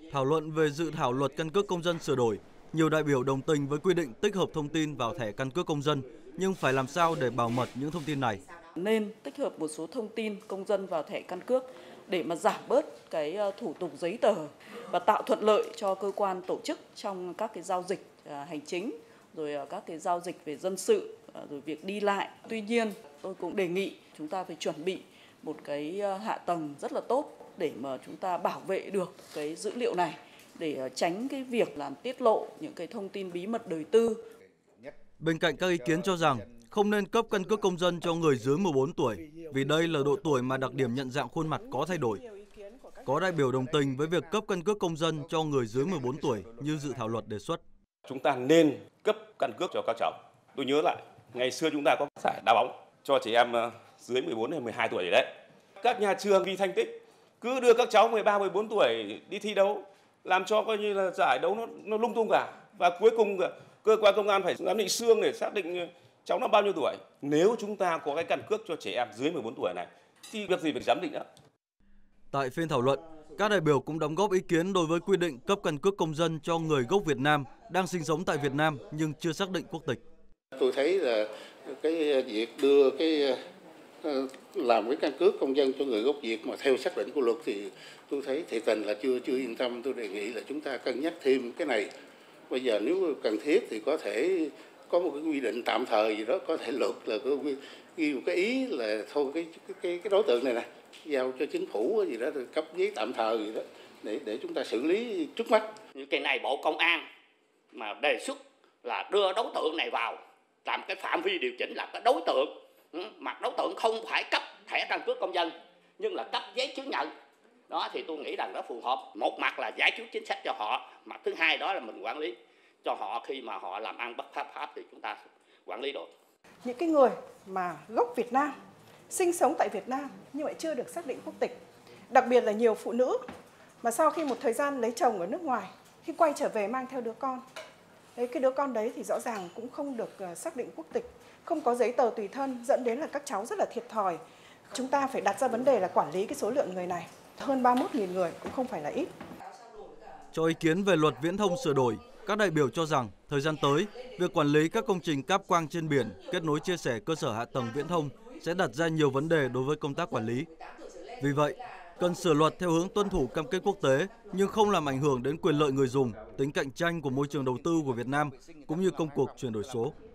Thảo luận về dự thảo luật căn cước công dân sửa đổi, nhiều đại biểu đồng tình với quy định tích hợp thông tin vào thẻ căn cước công dân, nhưng phải làm sao để bảo mật những thông tin này. Nên tích hợp một số thông tin công dân vào thẻ căn cước để mà giảm bớt cái thủ tục giấy tờ và tạo thuận lợi cho cơ quan tổ chức trong các cái giao dịch hành chính, rồi các cái giao dịch về dân sự, rồi việc đi lại. Tuy nhiên, tôi cũng đề nghị chúng ta phải chuẩn bị một cái hạ tầng rất là tốt để mà chúng ta bảo vệ được cái dữ liệu này, để tránh cái việc làm tiết lộ những cái thông tin bí mật đời tư. Bên cạnh các ý kiến cho rằng không nên cấp căn cước công dân cho người dưới 14 tuổi, vì đây là độ tuổi mà đặc điểm nhận dạng khuôn mặt có thay đổi. Có đại biểu đồng tình với việc cấp căn cước công dân cho người dưới 14 tuổi như dự thảo luật đề xuất. Chúng ta nên cấp căn cước cho các cháu. Tôi nhớ lại, ngày xưa chúng ta có giải đá bóng cho trẻ em dưới 14 hay 12 tuổi đấy. Các nhà trường vì thành tích cứ đưa các cháu 13, 14 tuổi đi thi đấu, làm cho coi như là giải đấu nó lung tung cả. Và cuối cùng cơ quan công an phải giám định xương để xác định cháu nó bao nhiêu tuổi. Nếu chúng ta có cái căn cước cho trẻ em dưới 14 tuổi này thì việc gì phải giám định nữa. Tại phiên thảo luận, các đại biểu cũng đóng góp ý kiến đối với quy định cấp căn cước công dân cho người gốc Việt Nam đang sinh sống tại Việt Nam nhưng chưa xác định quốc tịch. Tôi thấy là cái việc đưa làm cái căn cước công dân cho người gốc Việt mà theo xác định của luật thì tôi thấy thiệt tình là chưa yên tâm. Tôi đề nghị là chúng ta cân nhắc thêm cái này. Bây giờ nếu cần thiết thì có thể có một cái quy định tạm thời gì đó, có thể luật là ghi một cái ý là thôi cái đối tượng này nè giao cho chính phủ gì đó, cấp giấy tạm thời gì đó để chúng ta xử lý trước mắt. Cái này Bộ Công an mà đề xuất là đưa đối tượng này vào làm cái phạm vi điều chỉnh là cái đối tượng mà đối tượng không phải cấp thẻ căn cước công dân nhưng là cấp giấy chứng nhận đó thì tôi nghĩ rằng nó phù hợp. Một mặt là giải quyết chính sách cho họ, mặt thứ hai đó là mình quản lý cho họ khi mà họ làm ăn bất hợp pháp thì chúng ta quản lý được. Những cái người mà gốc Việt Nam sinh sống tại Việt Nam nhưng lại chưa được xác định quốc tịch, đặc biệt là nhiều phụ nữ mà sau khi một thời gian lấy chồng ở nước ngoài, khi quay trở về mang theo đứa con, cái đứa con đấy thì rõ ràng cũng không được xác định quốc tịch, không có giấy tờ tùy thân, dẫn đến là các cháu rất là thiệt thòi. Chúng ta phải đặt ra vấn đề là quản lý cái số lượng người này, hơn 31.000 người cũng không phải là ít. Cho ý kiến về luật viễn thông sửa đổi, các đại biểu cho rằng thời gian tới, việc quản lý các công trình cáp quang trên biển, kết nối chia sẻ cơ sở hạ tầng viễn thông sẽ đặt ra nhiều vấn đề đối với công tác quản lý. Vì vậy, cần sửa luật theo hướng tuân thủ cam kết quốc tế nhưng không làm ảnh hưởng đến quyền lợi người dùng, tính cạnh tranh của môi trường đầu tư của Việt Nam cũng như công cuộc chuyển đổi số.